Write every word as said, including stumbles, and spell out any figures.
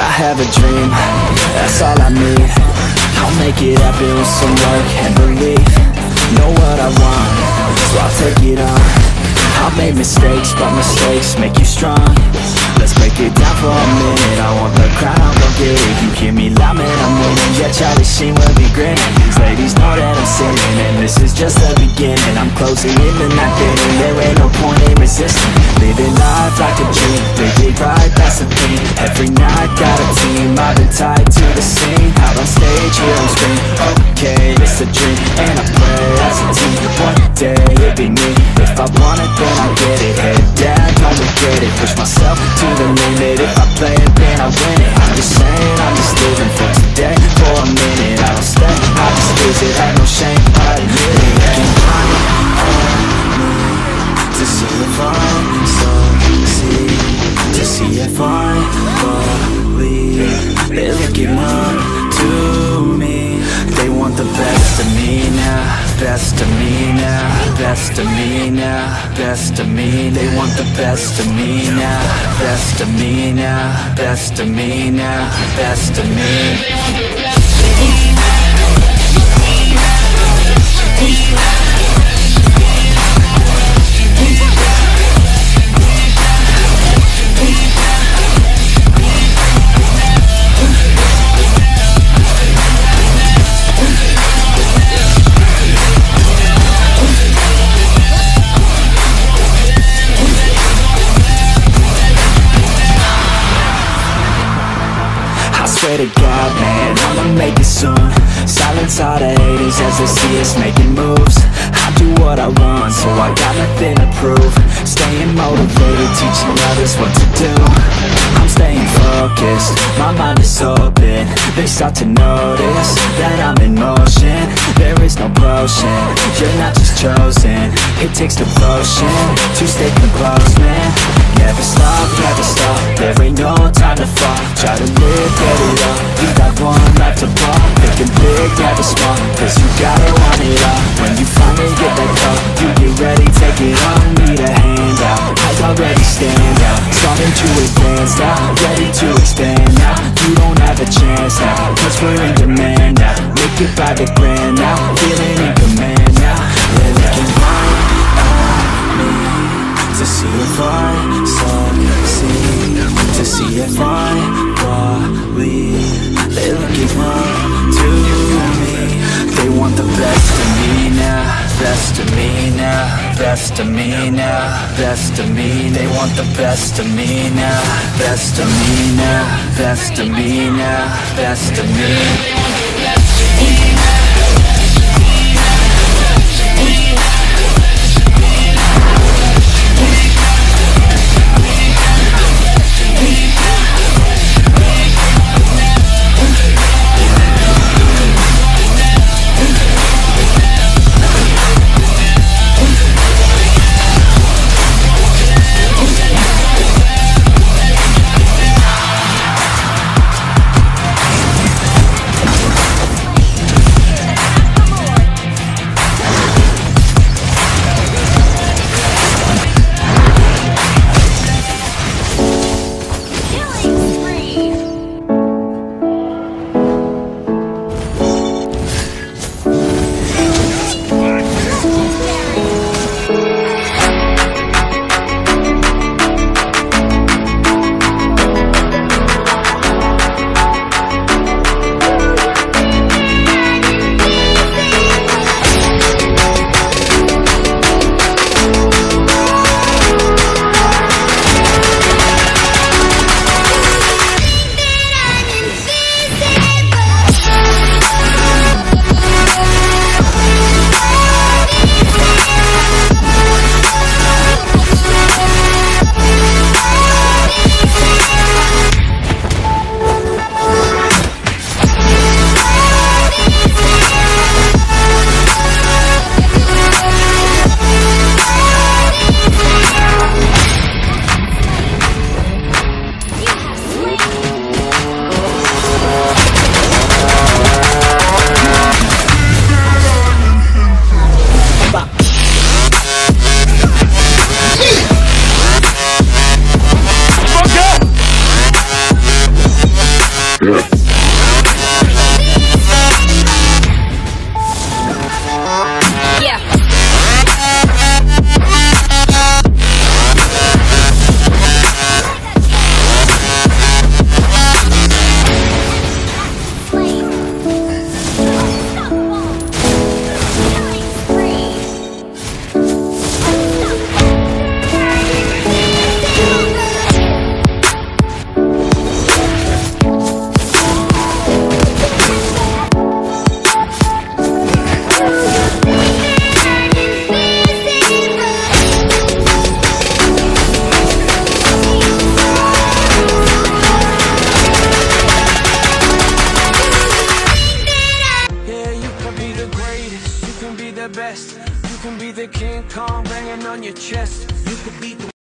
I have a dream, that's all I need. I'll make it happen with some work and belief. Know what I want, so I'll take it on. I've made mistakes, but mistakes make you strong. Let's break it down for a minute. I want the crown, I'll go get it. You hear me loud, man, I'm winning. Yeah, Charlie Sheen will be grinning. These ladies know that I'm sinning, and this is just the beginning. I'm closing in the night inning. There ain't no point in resisting. Living life like a dream, live it right, that's the thing. Every night, got a team, I've been tied to the scene. Out on stage, here on screen. Okay, it's a dream, and I pray as a team. One day, it'll be me. If I want it, then I get it. Head down, don't regret it. Push myself to the limit. If I play it, then I win it. I'm just saying, I'm just living for today. For a minute, I don't stay, I just visit. Have no shame, I admit it. Looking right on me to see if I succeed, to see if I believe. They're looking up to me. They want the best of me now, best of me now, best of me now, best of me. They want the best of me now, best of me now, best of me now, best of me. Swear to God, man, I'ma make it soon. Silence all the haters as they see us making moves. I do what I want, so I got nothing to prove. Staying motivated, teaching others what to do. I'm staying focused, my mind is open. They start to notice that I'm in motion. There is no potion, you're not just chosen. It takes devotion to stay composed, man. Never stop, never stop, there ain't no time to fall. Try to live, get it up, you got one life to ball. Thinking big, never small, cause you gotta want it all. When you finally get that call, you get ready, take it on. Need a hand out, I already stand out. Starting to advance now, ready to expand now. You don't have a chance now, cause we're in demand now. Make it by the grand now, feeling in command now. They're looking right at me to see if I succeed, to see if I believe. They're looking up to me. They want the best of me now, best of me now, best of me now, best of me. They want the best of me now, best of me now, best of me now, best of me. the King Kong banging on your chest. You could be the